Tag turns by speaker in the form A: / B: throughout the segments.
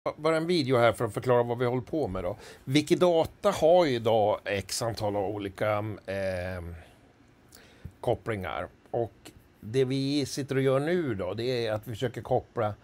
A: Bara en video här för att förklara vad vi håller på med då. Wikidata har ju idag x antal av olika kopplingar. Och det vi sitter och gör nu då, det är att vi försöker koppla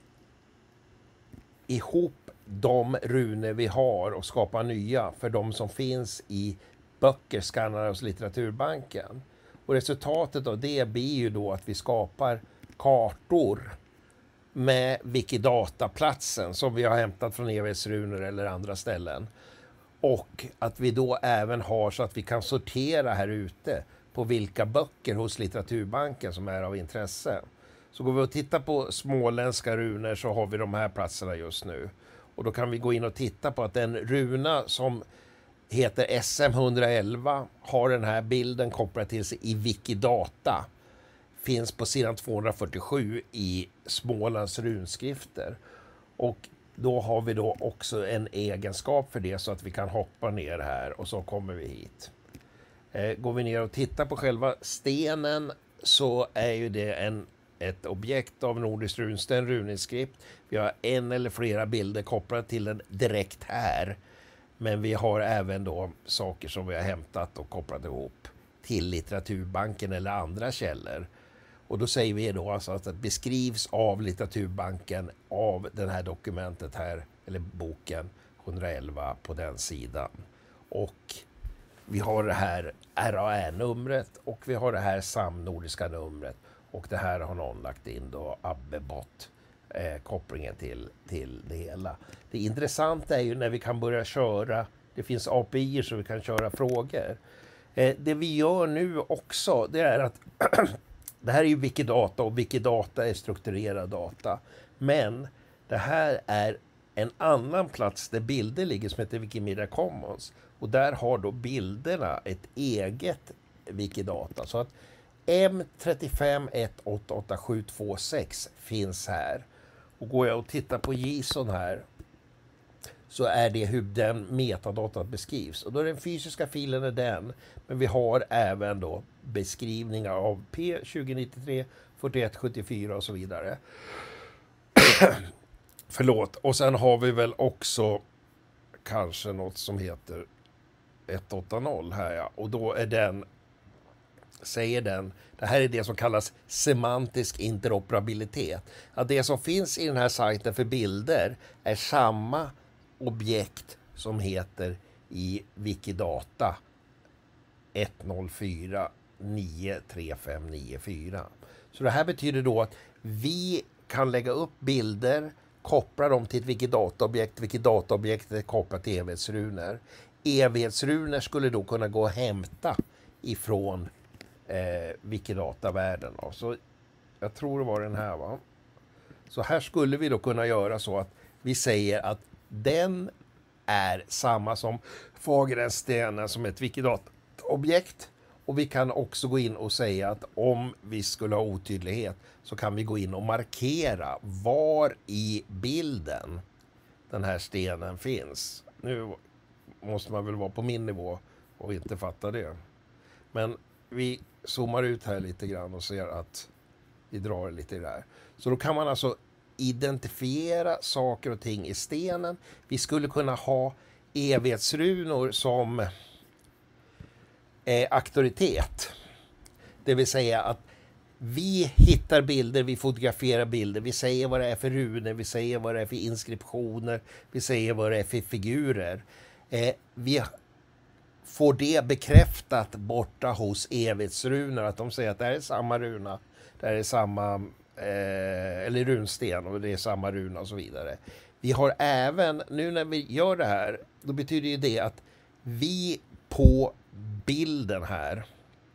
A: ihop de runor vi har och skapa nya för de som finns i böcker skannade hos Litteraturbanken. Och resultatet av det blir ju då att vi skapar kartor med Wikidata-platsen som vi har hämtat från evighetsrunor eller andra ställen. Och att vi då även har så att vi kan sortera här ute på vilka böcker hos Litteraturbanken som är av intresse. Så går vi och tittar på småländska runor så har vi de här platserna just nu. Och då kan vi gå in och titta på att den runa som heter SM111 har den här bilden kopplad till sig i Wikidata. Finns på sidan 247 i Smålands runskrifter. Och då har vi då också en egenskap för det så att vi kan hoppa ner här och så kommer vi hit. Går vi ner och tittar på själva stenen så är ju det ett objekt av Nordisk runsten, runinskript. Vi har en eller flera bilder kopplade till den direkt här. Men vi har även då saker som vi har hämtat och kopplat ihop till Litteraturbanken eller andra källor. Och då säger vi då alltså att det beskrivs av Litteraturbanken av det här dokumentet här, eller boken 111 på den sidan. Och vi har det här RAR-numret och vi har det här samnordiska numret. Och det här har någon lagt in då Abbebot, kopplingen till det hela. Det intressanta är ju när vi kan börja köra, det finns API så vi kan köra frågor. Det vi gör nu också, det är att det här är ju Wikidata och Wikidata är strukturerad data. Men det här är en annan plats där bilder ligger som heter Wikimedia Commons. Och där har då bilderna ett eget Wikidata. Så att M351888726 finns här. Och går jag och tittar på JSON här så är det hur den metadatat beskrivs. Och då är den fysiska filen är den. Men vi har även då beskrivningar av P2093, 4174 och så vidare. Förlåt. Och sen har vi väl också kanske något som heter 180 här. Ja. Och då är den, säger den, det här är det som kallas semantisk interoperabilitet. Att det som finns i den här sajten för bilder är samma objekt som heter i Wikidata 104.93594. Så det här betyder då att vi kan lägga upp bilder, koppla dem till ett Wikidata-objekt. Wikidata-objektet är kopplat till evighetsrunor. Evighetsrunor skulle då kunna gå och hämta ifrån Wikidata-världen. Så jag tror det var den här, va? Så här skulle vi då kunna göra så att vi säger att den är samma som Fagerensstenen som ett Wikidata-objekt. Och vi kan också gå in och säga att om vi skulle ha otydlighet så kan vi gå in och markera var i bilden den här stenen finns. Nu måste man väl vara på min nivå och inte fatta det. Men vi zoomar ut här lite grann och ser att vi drar lite i det här. Så då kan man alltså identifiera saker och ting i stenen. Vi skulle kunna ha evighetsrunor som auktoritet. Det vill säga att vi hittar bilder, vi fotograferar bilder, vi säger vad det är för runor, vi säger vad det är för inskriptioner, vi säger vad det är för figurer. Vi får det bekräftat borta hos evighetsrunor, att de säger att det här är samma runa, det här är samma eller runsten och det är samma runa och så vidare. Vi har även, nu när vi gör det här, då betyder ju det att vi på bilden här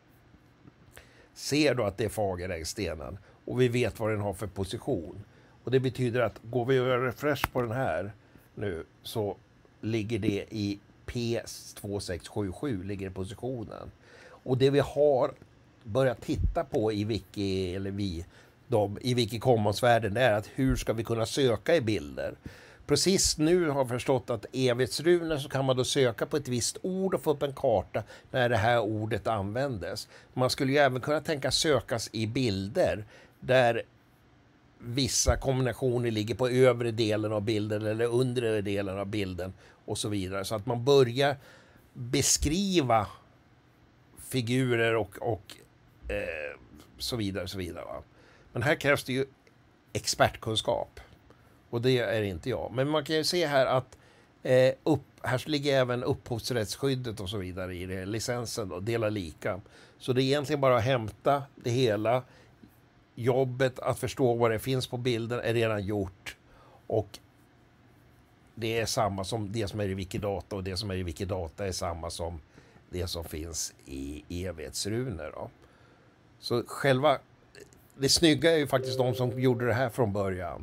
A: ser då att det är Fagerängsstenen och vi vet vad den har för position. Och det betyder att går vi och gör refresh på den här nu så ligger det i P2677 ligger positionen. Och det vi har börjat titta på i Wiki, eller i Wiki Commons-världen är att hur ska vi kunna söka i bilder. Precis nu har jag förstått att evighetsrunor så kan man då söka på ett visst ord och få upp en karta när det här ordet användes. Man skulle ju även kunna tänka sökas i bilder där vissa kombinationer ligger på övre delen av bilden eller undre delen av bilden och så vidare. Så att man börjar beskriva figurer och så vidare. Så vidare, va? Men här krävs det ju expertkunskap. Och det är inte jag. Men man kan ju se här att här ligger även upphovsrättsskyddet och så vidare i det. Licensen då, dela lika. Så det är egentligen bara att hämta det hela. Jobbet att förstå vad det finns på bilden är redan gjort. Och det är samma som det som är i Wikidata. Och det som är i Wikidata är samma som det som finns i evighetsrunor. Då. Så själva... Det snygga är ju faktiskt de som gjorde det här från början.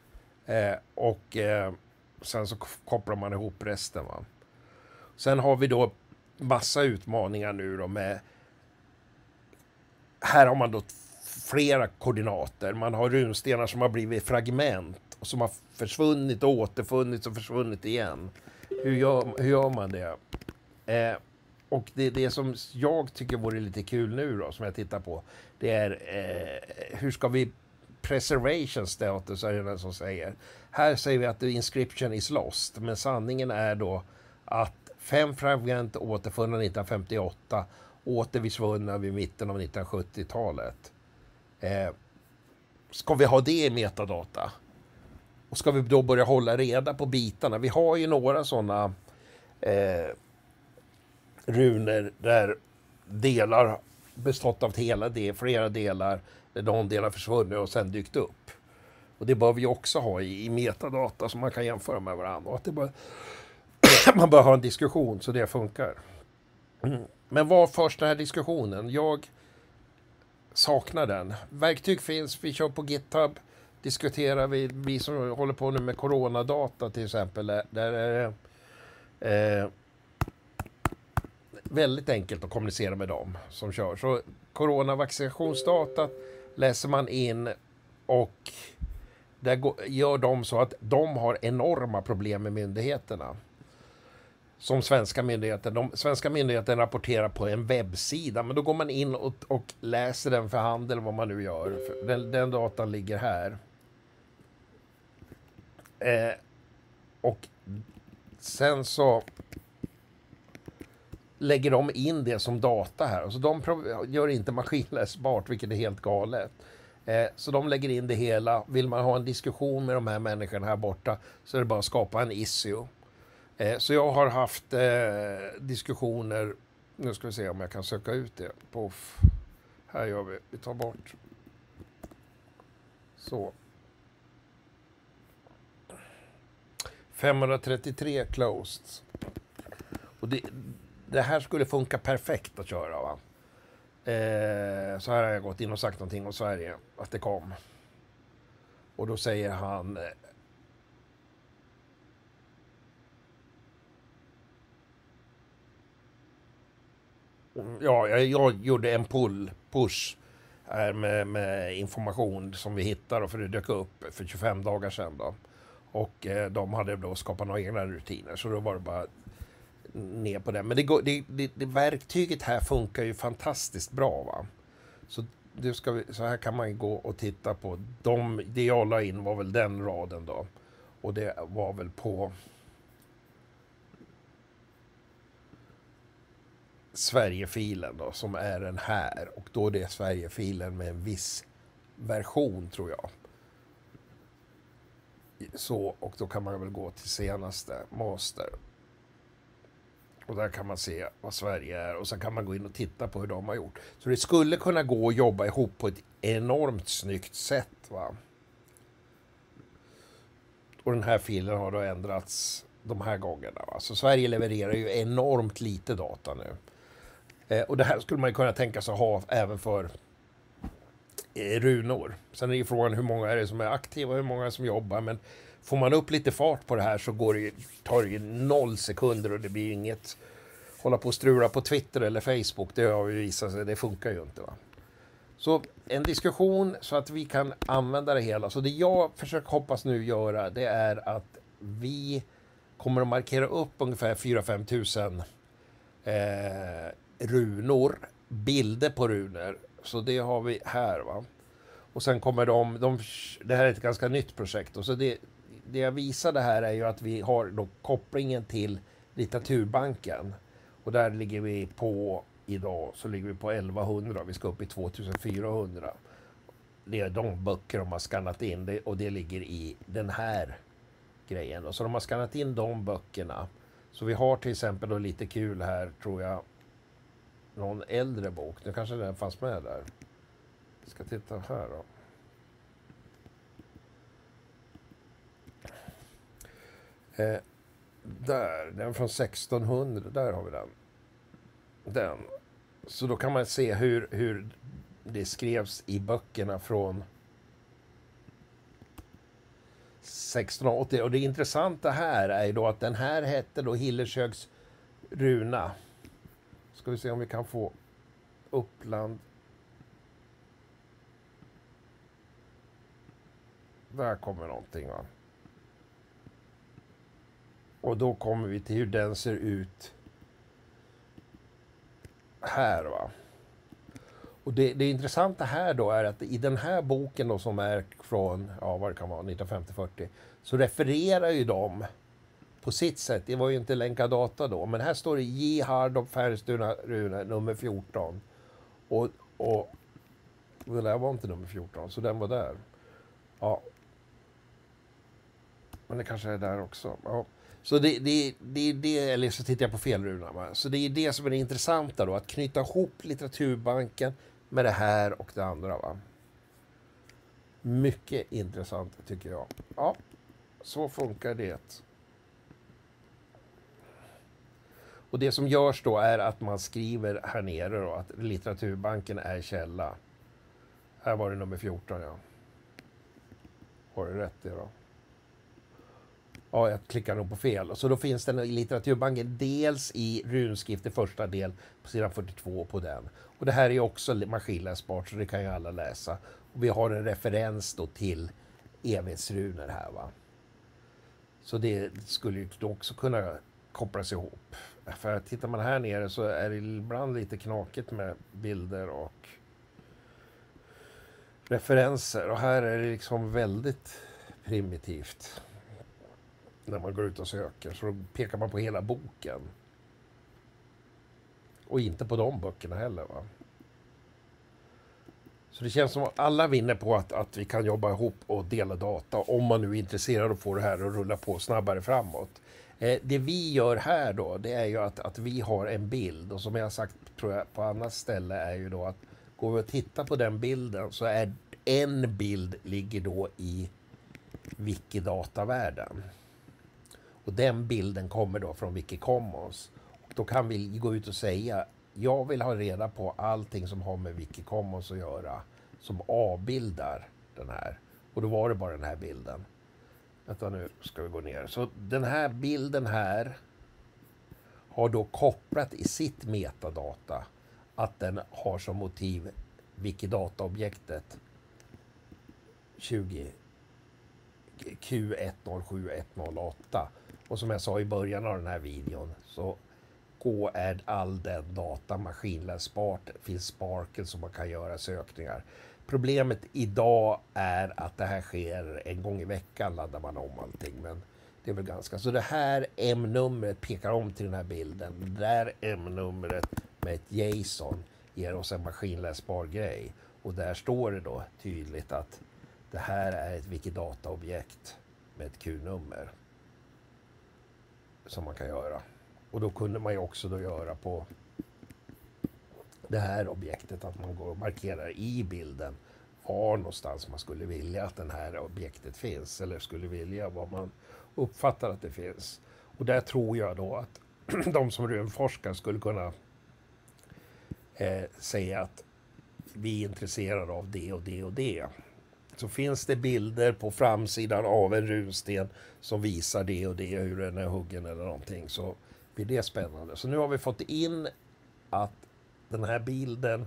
A: Sen så kopplar man ihop resten. Va? Sen har vi då massa utmaningar nu då med... Här har man då flera koordinater. Man har runstenar som har blivit fragment. Och som har försvunnit och återfunnits och försvunnit igen. Hur gör man det? Och det som jag tycker vore lite kul nu då, som jag tittar på, det är hur ska vi preservation status, är det den som säger. Här säger vi att the inscription is lost, men sanningen är då att 5 fragment återfunna 1958, återvisvunna vid mitten av 1970-talet. Ska vi ha det i metadata? Och ska vi då börja hålla reda på bitarna? Vi har ju några sådana runor där delar bestått av flera delar, där de delar försvunnit och sen dykt upp. Och det bör vi också ha i metadata som man kan jämföra med varandra. Och att det man bör ha en diskussion så det funkar. Men var först den här diskussionen? Jag saknar den. Verktyg finns, vi kör på GitHub, diskuterar vi som håller på nu med coronadata till exempel. Där är det väldigt enkelt att kommunicera med dem som kör. Så coronavaccinationsdata läser man in och där gör de så att de har enorma problem med myndigheterna. Som svenska myndigheter. De svenska myndigheter rapporterar på en webbsida, men då går man in och läser den för handel, vad man nu gör. Den datan ligger här. Och sen så lägger de in det som data här. Alltså de gör inte maskinläsbart, vilket är helt galet. Så de lägger in det hela. Vill man ha en diskussion med de här människorna här borta så är det bara att skapa en issue. Så jag har haft diskussioner. Nu ska vi se om jag kan söka ut det. Puff. Här gör vi. Vi tar bort. Så. 533 closed. Och det här skulle funka perfekt att köra, va? Så här har jag gått in och sagt någonting om Sverige. Att det kom. Och då säger han... Ja, jag gjorde en push här med information som vi hittar, för det dök upp för 25 dagar sedan då. Och de hade då skapat några egna rutiner, så då var det bara ner på det. Men det verktyget här funkar ju fantastiskt bra, va? Så här kan man gå och titta på. Det jag la in var väl den raden då. Och det var väl på Sverigefilen då, som är den här. Och då är det Sverigefilen med en viss version, tror jag. Så, och då kan man väl gå till senaste master. Och där kan man se vad Sverige är. Och sen kan man gå in och titta på hur de har gjort. Så det skulle kunna gå att jobba ihop på ett enormt snyggt sätt, va? Och den här filen har då ändrats de här gångerna, va? Så Sverige levererar ju enormt lite data nu. Och det här skulle man ju kunna tänka sig ha även för runor. Sen är det frågan hur många är det som är aktiva och hur många är det som jobbar. Men får man upp lite fart på det här så tar det ju 0 sekunder och det blir inget hålla på och strula på Twitter eller Facebook. Det har ju visat sig, det funkar ju inte, va. Så en diskussion så att vi kan använda det hela. Så det jag försöker hoppas nu göra, det är att vi kommer att markera upp ungefär 4-5 tusen runor, bilder på runor. Så det har vi här, va. Och sen kommer det här är ett ganska nytt projekt. Och så det jag visade här är ju att vi har då kopplingen till litteraturbanken. Och där ligger vi på, idag så ligger vi på 1100, vi ska upp i 2400. Det är de böcker de har skannat in och det ligger i den här grejen. Och så de har skannat in de böckerna. Så vi har till exempel då lite kul här, tror jag, någon äldre bok. Nu kanske den fanns med där. Jag ska titta här då. Där, den från 1600, där har vi den. Så då kan man se hur det skrevs i böckerna från 1680. Och det intressanta här är ju då att den här hette då Hilleshögs runa. Ska vi se om vi kan få Uppland. Där kommer någonting, va. Och då kommer vi till hur den ser ut här, va. Och det intressanta här då är att i den här boken då, som är från, ja vad det kan vara, 1950-40, så refererar ju de på sitt sätt. Det var ju inte länkadata då, men här står det J. Hardop Färjestuna runa nummer 14. Och det där var inte nummer 14, så den var där. Ja. Men det kanske är där också. Ja. Så det, eller så tittar jag på fel runa. Va? Så det är det som är det intressanta då, att knyta ihop litteraturbanken med det här och det andra. Va? Mycket intressant tycker jag. Ja, så funkar det. Och det som görs då är att man skriver här nere då, att litteraturbanken är källa. Här var det nummer 14, ja. Har du rätt i då? Ja, jag klickar nog på fel. Och så då finns den i litteraturbanken dels i runskrift i första del på sidan 42 på den. Och det här är också maskinläsbart, så det kan ju alla läsa. Och vi har en referens då till evighetsrunor här, va. Så det skulle ju också kunna kopplas ihop. För tittar man här nere så är det ibland lite knakigt med bilder och referenser. Och här är det liksom väldigt primitivt när man går ut och söker. Så då pekar man på hela boken. Och inte på de böckerna heller, va. Så det känns som att alla vinner på att vi kan jobba ihop och dela data. Om man nu är intresserad av att få det här att rulla på snabbare framåt. Det vi gör här då, det är ju att vi har en bild. Och som jag har sagt, tror jag, på annat ställe är ju då att går vi och tittar på den bilden så är en bild ligger då i Wikidata-världen. Och den bilden kommer då från Wikicommons. Och då kan vi gå ut och säga, jag vill ha reda på allting som har med Wikicommons att göra, som avbildar den här. Och då var det bara den här bilden. Vänta, nu ska vi gå ner. Så den här bilden här har då kopplat i sitt metadata att den har som motiv Wikidata-objektet 20 Q107108. Och som jag sa i början av den här videon så är all den data maskinläsbart. Det finns Sparkle som man kan göra sökningar. Problemet idag är att det här sker en gång i veckan, laddar man om allting. Men det är väl ganska. Så det här M-numret pekar om till den här bilden. Det där M-numret med ett JSON ger oss en maskinläsbar grej. Och där står det då tydligt att det här är ett Wikidata-objekt med ett Q-nummer som man kan göra. Och då kunde man ju också då göra på det här objektet att man går och markerar i bilden var någonstans man skulle vilja att den här objektet finns, eller skulle vilja vad man uppfattar att det finns. Och där tror jag då att de som rymdforskar skulle kunna säga att vi är intresserade av det och det och det. Så finns det bilder på framsidan av en runsten som visar det och det, hur den är huggen eller någonting, så blir det spännande. Så nu har vi fått in att den här bilden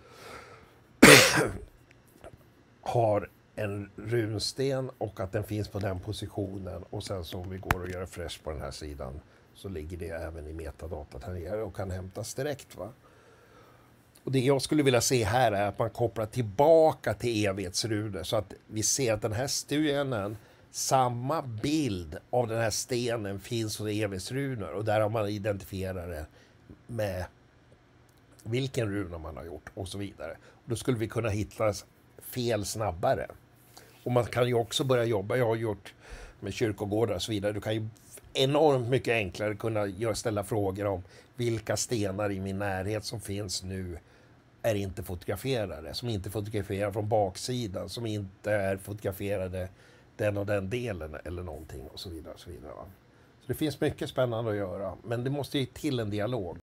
A: har en runsten och att den finns på den positionen, och sen så om vi går och gör refresh på den här sidan så ligger det även i metadatat här nere och kan hämtas direkt, va. Och det jag skulle vilja se här är att man kopplar tillbaka till evighetsrunor så att vi ser att den här stenen, samma bild av den här stenen finns hos evighetsrunor, och där har man identifierat det med vilken runa man har gjort och så vidare. Och då skulle vi kunna hitta fel snabbare. Och man kan ju också börja jobba, jag har gjort med kyrkogårdar och så vidare, du kan ju enormt mycket enklare kunna ställa frågor om vilka stenar i min närhet som finns nu är inte fotograferade, som inte fotograferar från baksidan, som inte är fotograferade den och den delen eller någonting och så vidare. Och så vidare. Så det finns mycket spännande att göra, men det måste ju till en dialog.